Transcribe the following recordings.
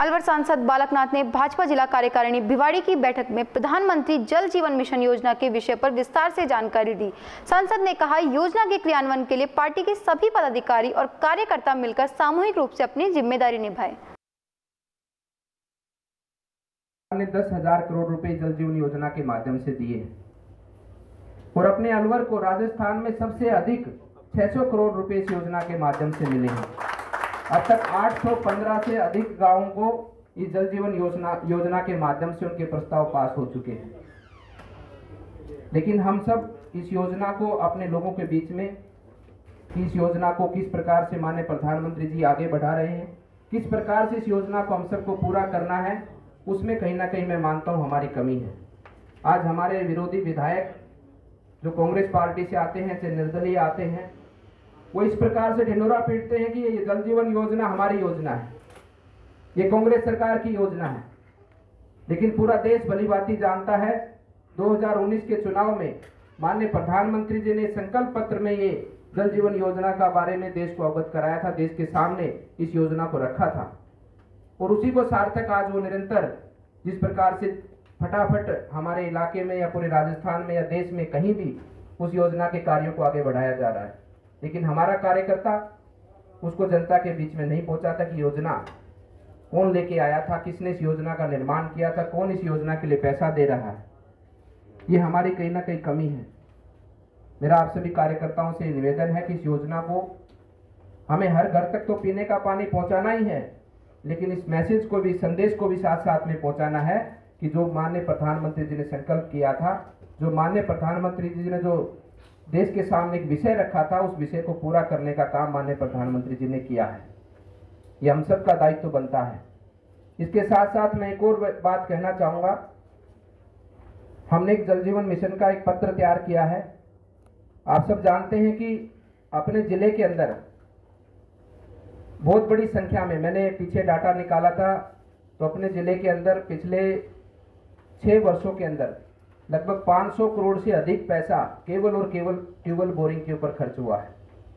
अलवर सांसद बालकनाथ ने भाजपा जिला कार्यकारिणी भिवाड़ी की बैठक में प्रधानमंत्री जल जीवन मिशन योजना के विषय पर विस्तार से जानकारी दी। सांसद ने कहा, योजना के क्रियान्वयन के लिए पार्टी के सभी पदाधिकारी और कार्यकर्ता मिलकर सामूहिक रूप से अपनी जिम्मेदारी निभाएं। 10,000 करोड़ रुपए जल जीवन योजना के माध्यम से दिए और अपने अलवर को राजस्थान में सबसे अधिक 600 करोड़ रुपए इस योजना के माध्यम से मिले हैं। अब तक 815 से अधिक गांवों को इस जल जीवन योजना के माध्यम से उनके प्रस्ताव पास हो चुके हैं। लेकिन हम सब इस योजना को अपने लोगों के बीच में, इस योजना को किस प्रकार से माननीय प्रधानमंत्री जी आगे बढ़ा रहे हैं, किस प्रकार से इस योजना को हम सबको पूरा करना है, उसमें कहीं ना कहीं मैं मानता हूं हमारी कमी है। आज हमारे विरोधी विधायक जो कांग्रेस पार्टी से आते हैं, चाहे निर्दलीय आते हैं, वो इस प्रकार से ढिंढोरा पीटते हैं कि ये जल जीवन योजना हमारी योजना है, ये कांग्रेस सरकार की योजना है। लेकिन पूरा देश भली भांति जानता है 2019 के चुनाव में माननीय प्रधानमंत्री जी ने संकल्प पत्र में ये जल जीवन योजना का बारे में देश को अवगत कराया था, देश के सामने इस योजना को रखा था और उसी को सार्थक आज वो निरंतर जिस प्रकार से फटाफट हमारे इलाके में या पूरे राजस्थान में या देश में कहीं भी उस योजना के कार्यों को आगे बढ़ाया जा रहा है। लेकिन हमारा कार्यकर्ता उसको जनता के बीच में नहीं पहुंचाता कि योजना कौन लेके आया था, किसने इस योजना का निर्माण किया था, कौन इस योजना के लिए पैसा दे रहा है। ये हमारी कहीं ना कहीं कमी है। मेरा आप सभी कार्यकर्ताओं से निवेदन है कि इस योजना को हमें हर घर तक तो पीने का पानी पहुंचाना ही है, लेकिन इस मैसेज को भी, संदेश को भी साथ साथ में पहुंचाना है कि जो माननीय प्रधानमंत्री जी ने संकल्प किया था, जो माननीय प्रधानमंत्री जी ने जो देश के सामने एक विषय रखा था, उस विषय को पूरा करने का काम माननीय प्रधानमंत्री जी ने किया है। ये हम सब का दायित्व बनता है। इसके साथ साथ मैं एक और बात कहना चाहूंगा। हमने एक जल जीवन मिशन का एक पत्र तैयार किया है। आप सब जानते हैं कि अपने जिले के अंदर बहुत बड़ी संख्या में, मैंने पीछे डाटा निकाला था तो अपने जिले के अंदर पिछले 6 वर्षों के अंदर लगभग 500 करोड़ से अधिक पैसा केवल और केवल ट्यूबवेल बोरिंग के ऊपर खर्च हुआ है।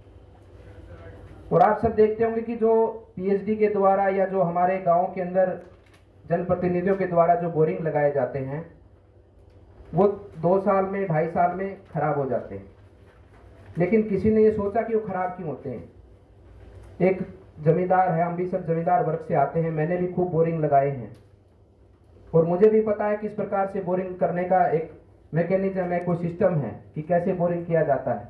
और आप सब देखते होंगे कि जो पीएचडी के द्वारा या जो हमारे गांव के अंदर जनप्रतिनिधियों के द्वारा जो बोरिंग लगाए जाते हैं, वो 2 साल में, 2.5 साल में खराब हो जाते हैं। लेकिन किसी ने ये सोचा कि वो खराब क्यों होते हैं। एक जमींदार है, हम भी सब जमींदार वर्ग से आते हैं, मैंने भी खूब बोरिंग लगाए हैं और मुझे भी पता है किस प्रकार से बोरिंग करने का एक मैकेनिज्म है, कोई सिस्टम है कि कैसे बोरिंग किया जाता है।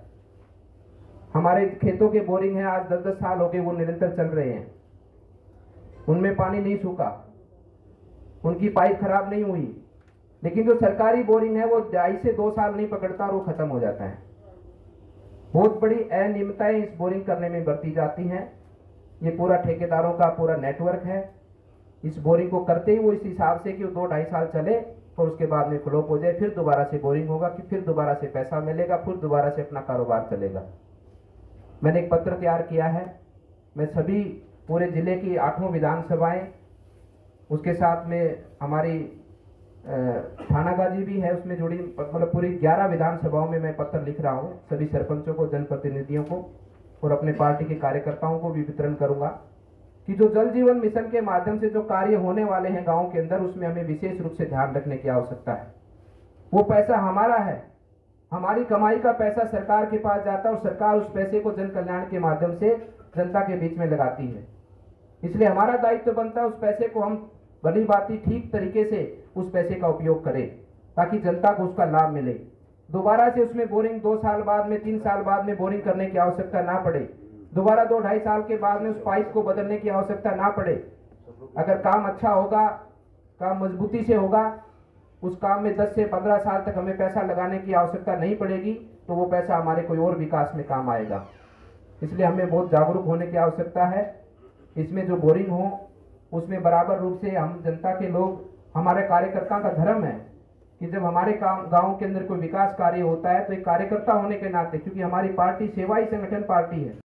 हमारे खेतों के बोरिंग है, आज 10-10 साल हो गए, वो निरंतर चल रहे हैं, उनमें पानी नहीं सूखा, उनकी पाइप खराब नहीं हुई। लेकिन जो सरकारी बोरिंग है वो 2.5 से 2 साल नहीं पकड़ता और वो खत्म हो जाता है। बहुत बड़ी अनियमितताएं इस बोरिंग करने में बरती जाती हैं। ये पूरा ठेकेदारों का पूरा नेटवर्क है। इस बोरिंग को करते ही वो इस हिसाब से कि 2-2.5 साल चले और उसके बाद में फ्लॉप हो जाए, फिर दोबारा से बोरिंग होगा, कि फिर दोबारा से पैसा मिलेगा, फिर दोबारा से अपना कारोबार चलेगा। मैंने एक पत्र तैयार किया है। मैं सभी पूरे जिले की 8 विधानसभाएं, उसके साथ में हमारी थानागाजी भी है, उसमें जुड़ी, मतलब पूरी 11 विधानसभाओं में मैं पत्र लिख रहा हूँ सभी सरपंचों को, जनप्रतिनिधियों को और अपने पार्टी के कार्यकर्ताओं को भी वितरण करूंगा कि जो जल जीवन मिशन के माध्यम से जो कार्य होने वाले हैं गांव के अंदर, उसमें हमें विशेष रूप से ध्यान रखने की आवश्यकता है। वो पैसा हमारा है, हमारी कमाई का पैसा सरकार के पास जाता है और सरकार उस पैसे को जन कल्याण के माध्यम से जनता के बीच में लगाती है। इसलिए हमारा दायित्व बनता है उस पैसे को हम भली भांति ठीक तरीके से उस पैसे का उपयोग करें ताकि जनता को उसका लाभ मिले। दोबारा से उसमें बोरिंग 2 साल बाद में, 3 साल बाद में बोरिंग करने की आवश्यकता ना पड़े, दोबारा 2-2.5 साल के बाद में उस पाइप को बदलने की आवश्यकता ना पड़े। अगर काम अच्छा होगा, काम मजबूती से होगा, उस काम में 10 से 15 साल तक हमें पैसा लगाने की आवश्यकता नहीं पड़ेगी, तो वो पैसा हमारे कोई और विकास में काम आएगा। इसलिए हमें बहुत जागरूक होने की आवश्यकता है। इसमें जो बोरिंग हो उसमें बराबर रूप से हम जनता के लोग, हमारे कार्यकर्ता का धर्म है कि जब हमारे गांव के अंदर कोई विकास कार्य होता है तो एक कार्यकर्ता होने के नाते, क्योंकि हमारी पार्टी सेवाई संगठन पार्टी है,